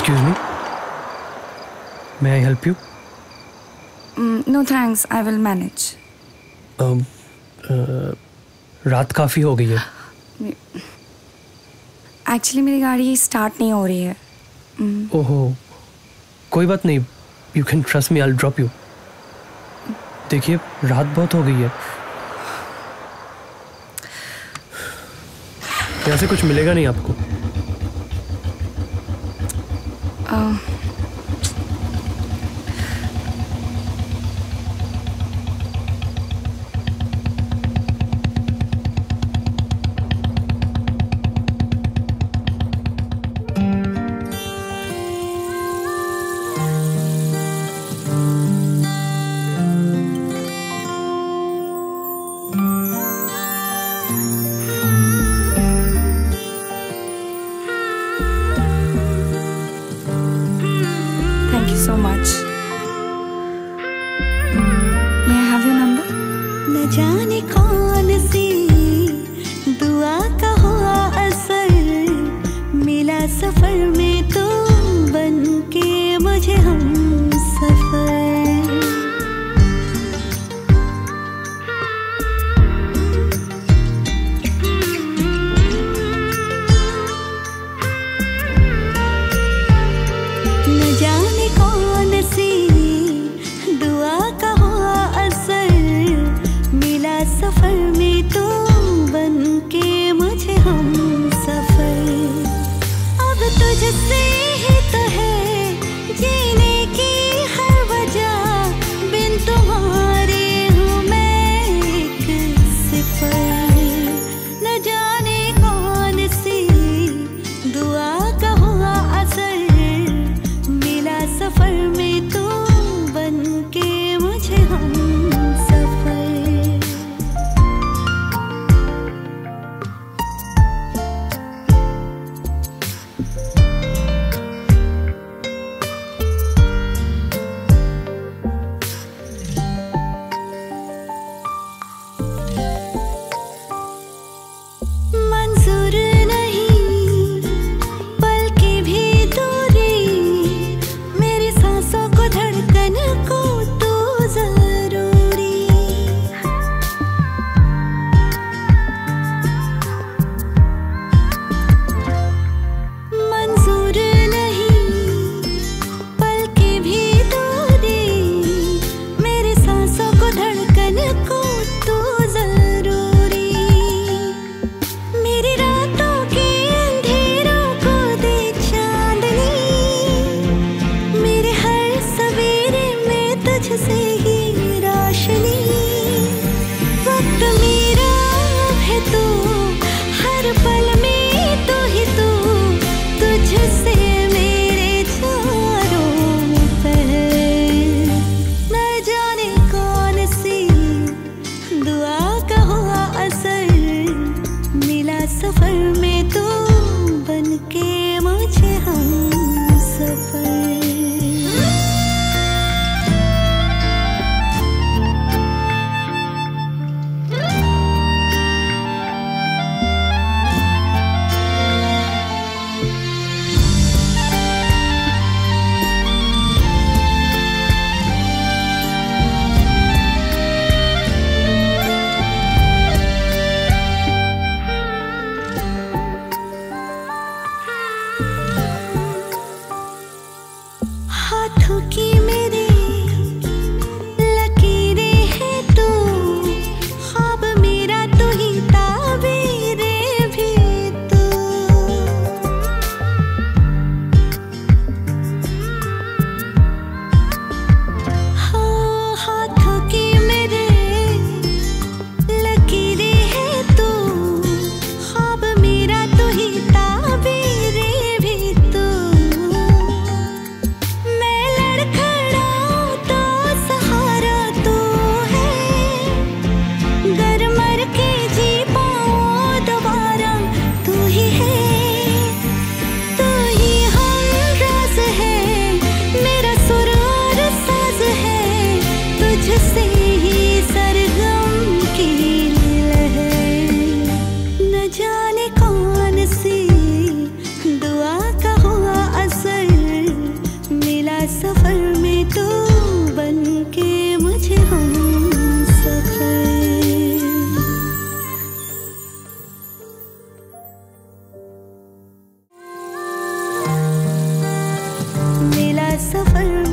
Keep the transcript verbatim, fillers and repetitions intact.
Excuse me. May I help you? Mm, no thanks, I will manage. Um, uh, रात काफी हो गई है. Actually मेरी गाड़ी स्टार्ट नहीं हो रही है. mm. ओहो, कोई बात नहीं. You can trust me, I'll drop you. देखिए रात बहुत हो गई है. यहाँ से कुछ मिलेगा नहीं आपको. uh. जाने कौन सी दुआ का हुआ असर सफर